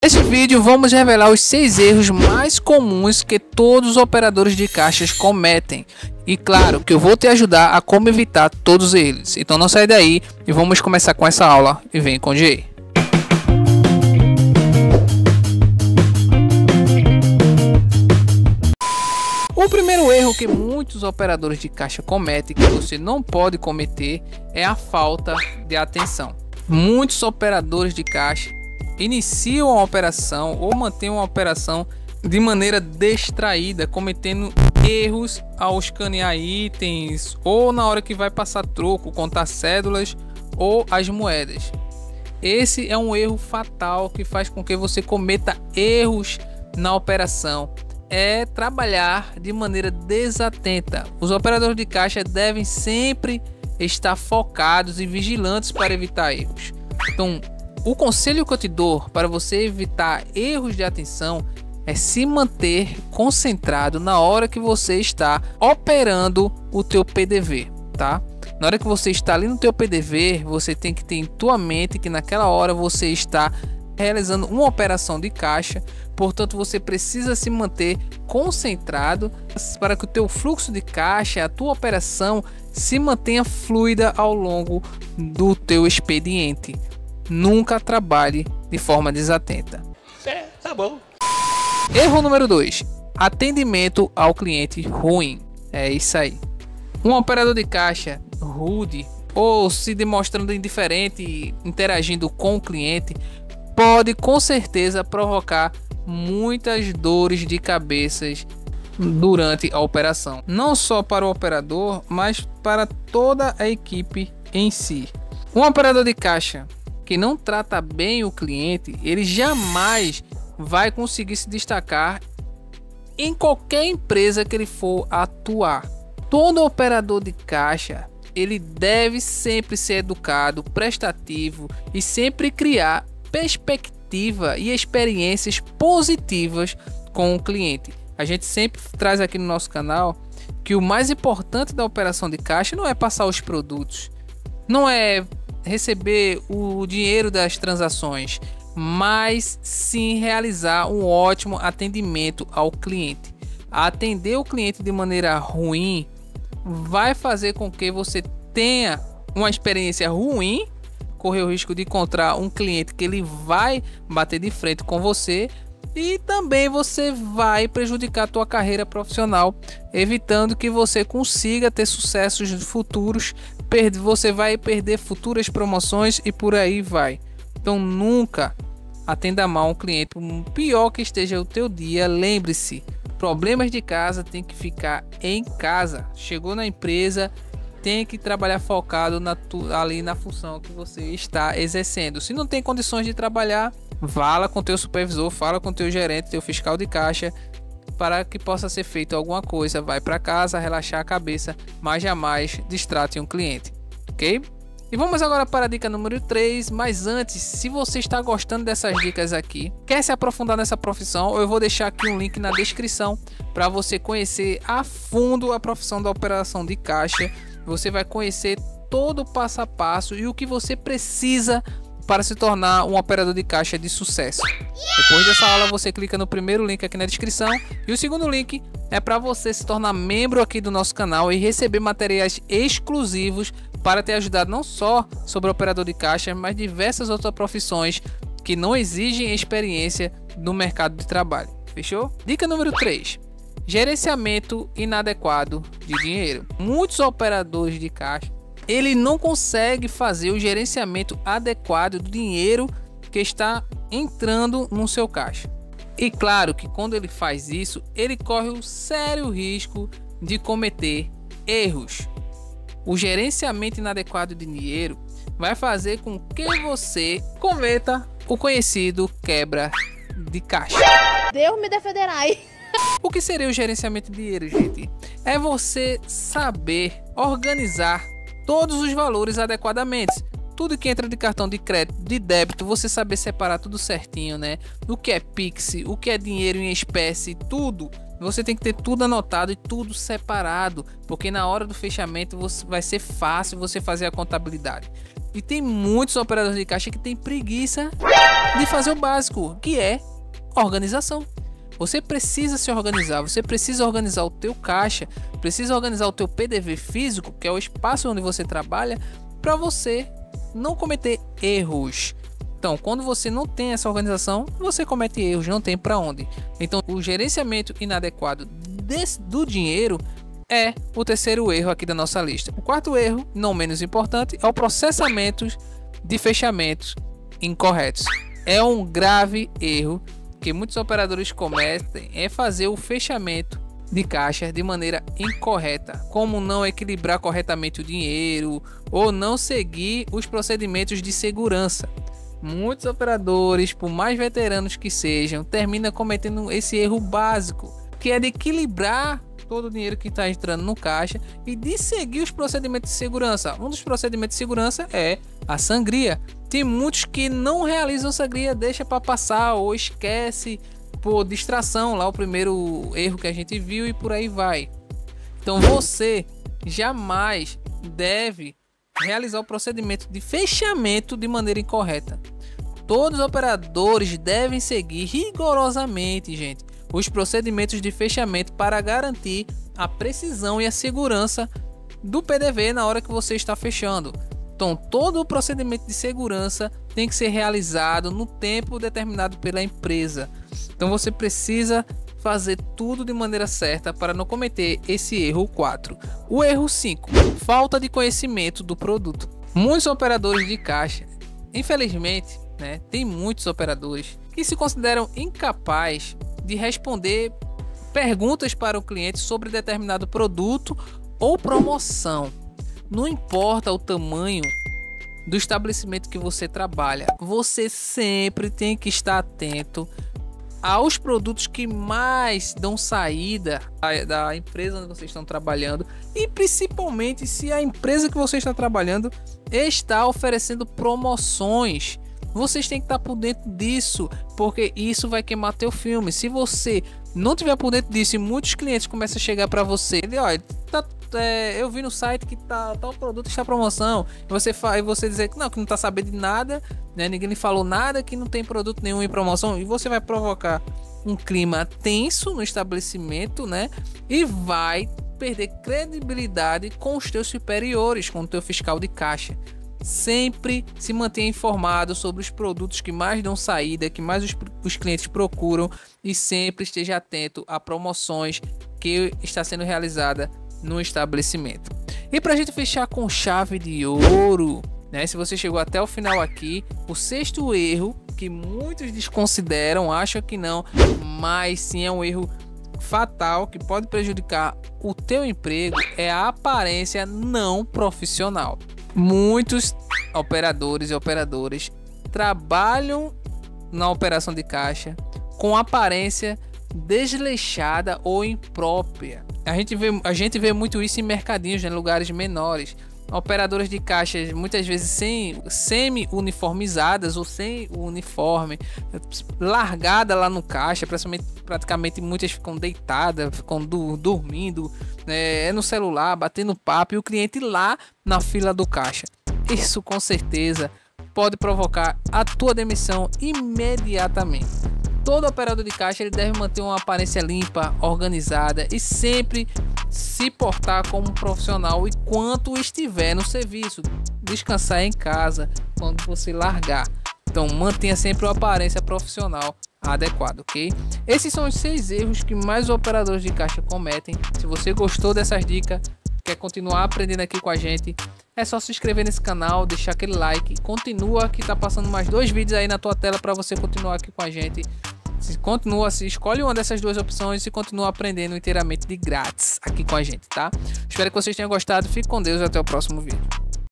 Nesse vídeo vamos revelar os 6 erros mais comuns que todos os operadores de caixas cometem. E claro que eu vou te ajudar a como evitar todos eles. Então não sai daí e vamos começar com essa aula e vem com o Jay. O primeiro erro que muitos operadores de caixa cometem, que você não pode cometer, é a falta de atenção. Muitos operadores de caixa iniciam a operação ou mantêm uma operação de maneira distraída, cometendo erros ao escanear itens ou na hora que vai passar troco, contar cédulas ou as moedas. Esse é um erro fatal que faz com que você cometa erros na operação. É trabalhar de maneira desatenta. Os operadores de caixa devem sempre estar focados e vigilantes para evitar erros. Então, o conselho que eu te dou para você evitar erros de atenção é se manter concentrado na hora que você está operando o teu PDV, tá? Na hora que você está ali no teu PDV, você tem que ter em tua mente que naquela hora você está realizando uma operação de caixa, portanto você precisa se manter concentrado para que o teu fluxo de caixa, a tua operação se mantenha fluida ao longo do teu expediente. Nunca trabalhe de forma desatenta. Tá bom. Erro número 2: atendimento ao cliente ruim. É isso aí. Um operador de caixa rude ou se demonstrando indiferente interagindo com o cliente pode com certeza provocar muitas dores de cabeça durante a operação, não só para o operador, mas para toda a equipe em si. Um operador de caixa que não trata bem o cliente, ele jamais vai conseguir se destacar em qualquer empresa que ele for atuar. Todo operador de caixa, ele deve sempre ser educado, prestativo e sempre criar perspectiva e experiências positivas com o cliente. A gente sempre traz aqui no nosso canal que o mais importante da operação de caixa não é passar os produtos, não é receber o dinheiro das transações, mas sim realizar um ótimo atendimento ao cliente. Atender o cliente de maneira ruim vai fazer com que você tenha uma experiência ruim, correr o risco de encontrar um cliente que ele vai bater de frente com você e também você vai prejudicar a tua carreira profissional, evitando que você consiga ter sucessos futuros. Você vai perder futuras promoções e por aí vai. Então nunca atenda mal um cliente, por pior que esteja o teu dia. Lembre-se, problemas de casa tem que ficar em casa. Chegou na empresa, tem que trabalhar focado ali na função que você está exercendo. Se não tem condições de trabalhar, fala com teu supervisor, fala com teu gerente, teu fiscal de caixa, para que possa ser feito alguma coisa. Vai para casa, relaxar a cabeça, mas jamais distrate um cliente, ok? E vamos agora para a dica número 3, mas antes, se você está gostando dessas dicas aqui, quer se aprofundar nessa profissão, eu vou deixar aqui um link na descrição para você conhecer a fundo a profissão da operação de caixa. Você vai conhecer todo o passo a passo e o que você precisa para se tornar um operador de caixa de sucesso. Depois dessa aula você clica no primeiro link aqui na descrição e o segundo link é para você se tornar membro aqui do nosso canal e receber materiais exclusivos para te ajudar não só sobre operador de caixa, mas diversas outras profissões que não exigem experiência no mercado de trabalho. Fechou? Dica número 3: gerenciamento inadequado de dinheiro. Muitos operadores de caixa, ele não consegue fazer o gerenciamento adequado do dinheiro que está entrando no seu caixa. E claro que quando ele faz isso, ele corre o sério risco de cometer erros. O gerenciamento inadequado de dinheiro vai fazer com que você cometa o conhecido quebra de caixa. Deus me defenderá. O que seria o gerenciamento de dinheiro, gente? É você saber organizar todos os valores adequadamente. Tudo que entra de cartão de crédito, de débito, você saber separar tudo certinho, né? O que é Pix, o que é dinheiro em espécie, tudo você tem que ter tudo anotado e tudo separado, porque na hora do fechamento vai ser fácil você fazer a contabilidade. E tem muitos operadores de caixa que tem preguiça de fazer o básico, que é organização. Você precisa se organizar, você precisa organizar o teu caixa, precisa organizar o teu PDV físico, que é o espaço onde você trabalha, para você não cometer erros. Então, quando você não tem essa organização, você comete erros, não tem para onde. Então, o gerenciamento inadequado do dinheiro é o terceiro erro aqui da nossa lista. O quarto erro, não menos importante, é o processamento de fechamentos incorretos. É um grave erro que muitos operadores cometem, é fazer o fechamento de caixa de maneira incorreta, como não equilibrar corretamente o dinheiro ou não seguir os procedimentos de segurança. Muitos operadores, por mais veteranos que sejam, terminam cometendo esse erro básico, que é de equilibrar todo o dinheiro que está entrando no caixa e de seguir os procedimentos de segurança. Um dos procedimentos de segurança é a sangria. Tem muitos que não realizam sangria, deixa para passar ou esquece por distração, lá o primeiro erro que a gente viu, e por aí vai. Então você jamais deve realizar o procedimento de fechamento de maneira incorreta. Todos os operadores devem seguir rigorosamente, gente, os procedimentos de fechamento para garantir a precisão e a segurança do PDV na hora que você está fechando. Então, todo o procedimento de segurança tem que ser realizado no tempo determinado pela empresa. Então, você precisa fazer tudo de maneira certa para não cometer esse erro 4. O erro 5, falta de conhecimento do produto. Muitos operadores de caixa, infelizmente, tem muitos operadores que se consideram incapazes de responder perguntas para o cliente sobre determinado produto ou promoção. Não importa o tamanho do estabelecimento que você trabalha, você sempre tem que estar atento aos produtos que mais dão saída da empresa onde vocês estão trabalhando, e principalmente se a empresa que você está trabalhando está oferecendo promoções. Vocês têm que estar por dentro disso, porque isso vai queimar teu filme. Se você não tiver por dentro disso e muitos clientes começam a chegar para você, olha, eu vi no site que tal produto está promoção, e você dizer que não está sabendo de nada, ninguém lhe falou nada, que não tem produto nenhum em promoção, e você vai provocar um clima tenso no estabelecimento, e vai perder credibilidade com os teus superiores, com o teu fiscal de caixa. Sempre se mantenha informado sobre os produtos que mais dão saída, que mais os clientes procuram, e sempre esteja atento a promoções que está sendo realizada no estabelecimento. E para a gente fechar com chave de ouro, se você chegou até o final aqui, o sexto erro que muitos desconsideram, acham que não, mas sim é um erro fatal que pode prejudicar o teu emprego, é a aparência não profissional. Muitos operadores e operadoras trabalham na operação de caixa com aparência desleixada ou imprópria. A gente vê muito isso em mercadinhos, em lugares menores. Operadoras de caixas muitas vezes semi-uniformizadas ou sem o uniforme, largada lá no caixa, praticamente muitas ficam deitadas, ficam dormindo, no celular, batendo papo, e o cliente lá na fila do caixa. Isso com certeza pode provocar a tua demissão imediatamente. Todo operador de caixa ele deve manter uma aparência limpa, organizada e sempre se portar como um profissional enquanto estiver no serviço. Descansar em casa quando você largar. Então mantenha sempre uma aparência profissional adequada, ok? Esses são os 6 erros que mais operadores de caixa cometem. Se você gostou dessas dicas, quer continuar aprendendo aqui com a gente, é só se inscrever nesse canal, deixar aquele like, continua que tá passando mais 2 vídeos aí na tua tela para você continuar aqui com a gente. Escolhe uma dessas 2 opções e continua aprendendo inteiramente de grátis aqui com a gente, tá? Espero que vocês tenham gostado, fique com Deus e até o próximo vídeo.